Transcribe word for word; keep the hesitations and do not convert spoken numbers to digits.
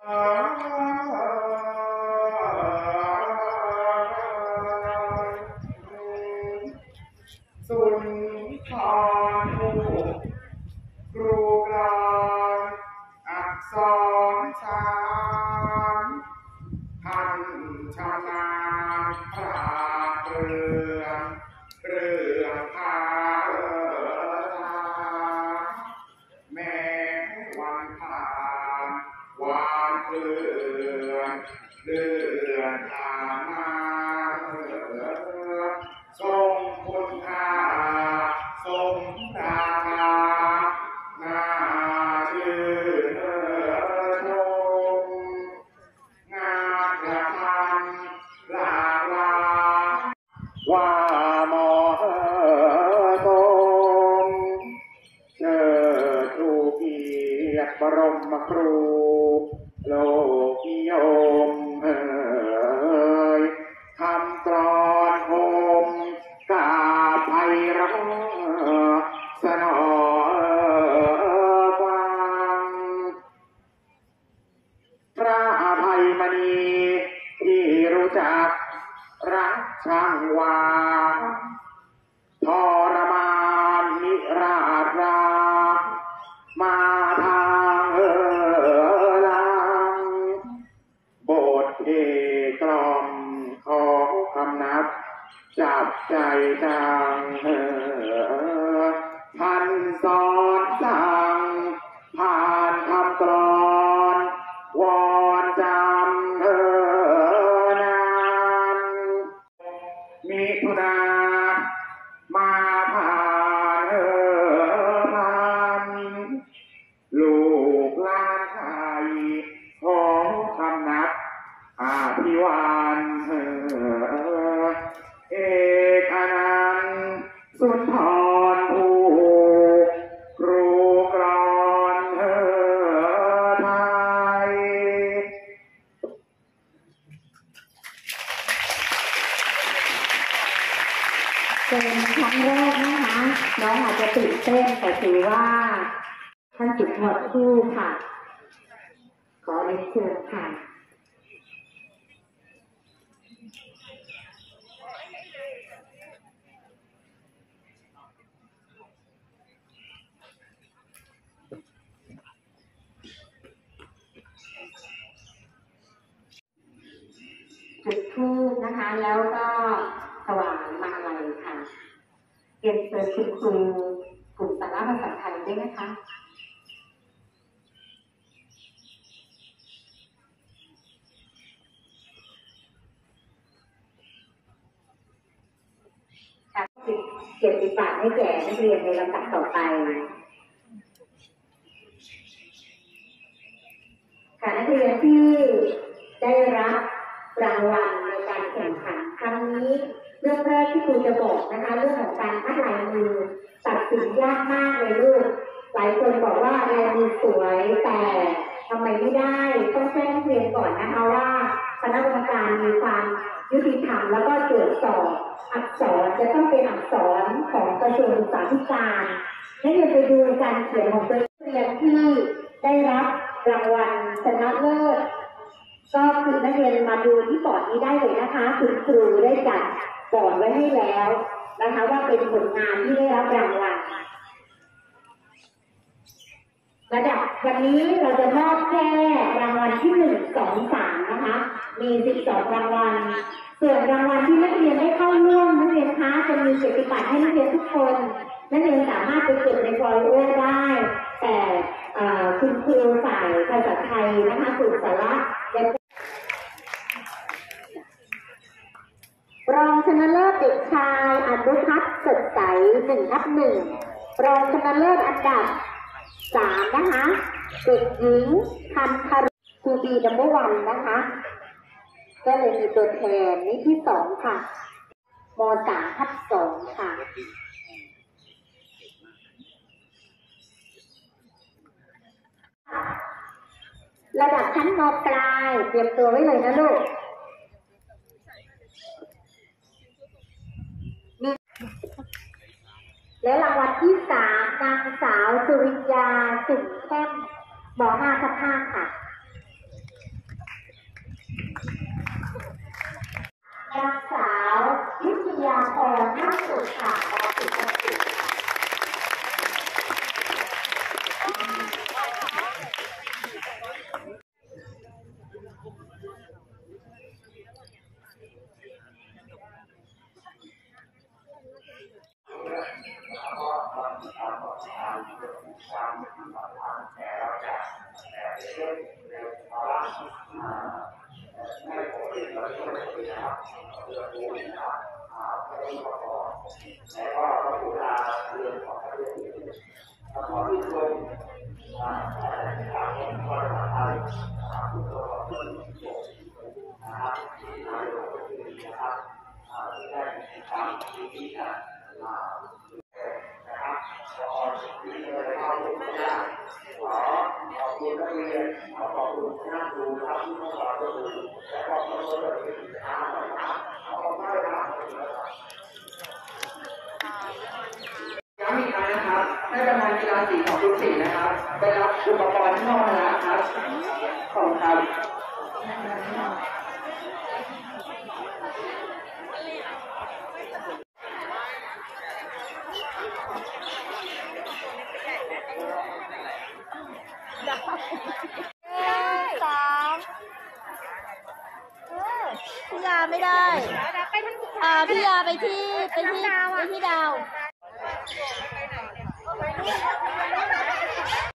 สุนทรภูครูกลอนอักษรสามท่านชำนาญพระเรื่องเรื่องพาแม้วันผ่านวันเลื่อนเลื่อนทางมาทรงคุณค่าทรงราคาน่าชื่นชมงานกระทำหลากหลายว่ามอตรงเชิดชูเกียรติบรมครูโลกนิยมเอ่ยคำกลอนคมกาไพเราะสนอฟังพระอภัยมณีที่รู้จักรักช่างวาทรมานนิราชรามาทางเออลังบทเอกล่อมของคำนับจับใจจังเออท่านสอนสั่งผ่านคำกลอนวอนจำเออนานมิถุนามาผ่านเออพันลูกหลานไทยของคำนับอาภิวันเออเอกอนันต์สุนทรภูครูกลอนเออไทยเป็นครั้งแรกนะคะน้องอาจจะตื่นเต้นแต่ถือว่าท่านจุดหมดคู่ค่ะขอเรียนเชิญค่ะจุดธูปนะคะแล้วก็ถวายมาลัยค่ะเรียนเชิญคุณครูกลุ่มสาระภาษาไทยด้วยนะคะการเกียรติบัตรให้แก่นักเรียนในลำดับต่อไปค่ะนักเรียนที่ได้รับรางวัลในการแข่งขันครั้งนี้เรื่องแรกที่ครูจะบอกนะคะเรื่องของการคัดลายมือตัดสินยากมากเลยลูกหลายคนบอกว่าลายมือสวยแต่ทำไมไม่ได้ต้องแจ้งนักเรียนก่อนนะคะว่าคณะกรรมการมีความยุติธรรมแล้วก็ตรวจสอบอักษรจะต้องเป็นอักษรของกระทรวงศึกษาธิการนักเรียนไปดูการเขียนของตัวเรียนที่ได้รับรางวัลชนะเลิศก็คือนักเรียนมาดูที่บอร์ดนี้ได้เลยนะคะคุณครูได้จัดบอร์ดไว้ให้แล้วนะคะว่าเป็นผลงานที่ได้รับรางวัลระดับวันนี้เราจะมอบแค่รางวัลที่หนึ่งสองสามนะคะมีสิบสองรางวัลส่วนรางวัลที่นักเรียนได้เข้าร่วมนักเรียนคะจะมีเกียรติบัตรให้นักเรียนทุกคนนักเรียนสามารถไปเก็บในฟอยล์โอได้แต่คุณครูฝ่ายภาษาไทยนะคะกลุ่มสาระรองชนะเลิศเด็กชายอนุพัฒน์สดใสหนึ่งทับหนึ่งรองชนะเลิศอันดับสามนะคะเด็กหญิงคันธารุคูบีดัมเบอร์วันนะคะก็เลยมีตัวแทนนี้ที่สองค่ะมสามทับสองค่ะระดับชั้นม.ปลายเตรียมตัวไว้เลยนะลูกและรางวัลที่สามนางสาวสุริยาสุนแค้มม.ห้าทับห้าค่ะค่ะมอสิบมอสิบย้ำอีกครั้งนะครับให้ประธานกีฬาสีของทุกสีนะครับไปรับอุปกรณ์ที่ห้องนะครับขอบคุณครับสามเออพี่ยาไม่ได้อ่าพี่ยาไปที่ไปที่ไปที่ดาว